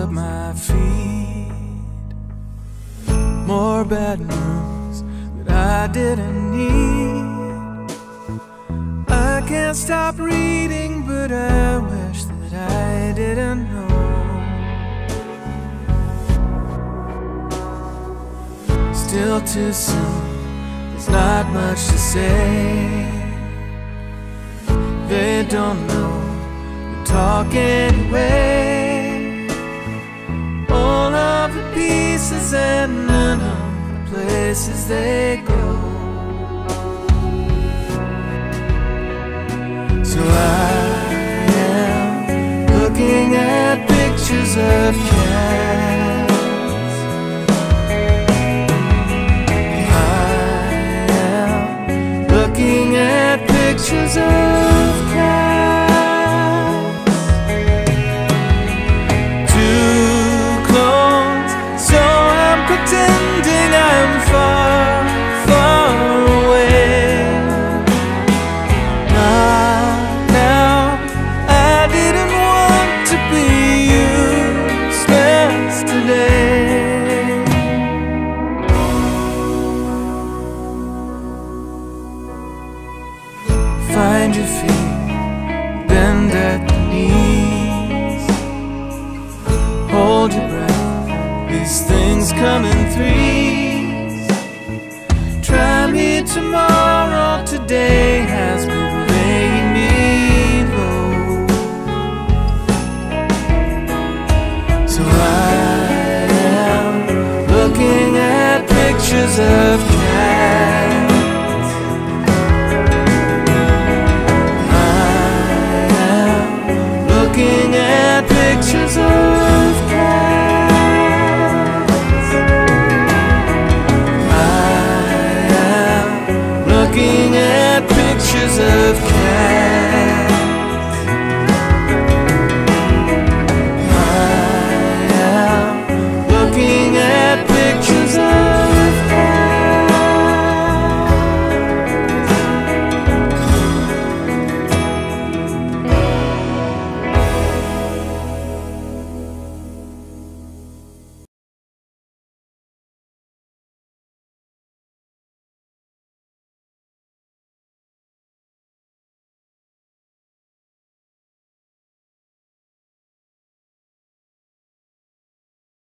of my feet. More bad news that I didn't need. I can't stop reading, but I wish that I didn't know. Still too soon, there's not much to say. They don't know, we talk anyway. All of the pieces and none of the places they go. So I am looking at pictures of cats. I am looking at pictures of cats. Too close, so I'm pretending I'm far, far away. Not now, I didn't want to be useless today. Find your feet, bend at the knees. Hold your breath, these things come in threes. Try me tomorrow, today has been laying me low. So I am looking at pictures of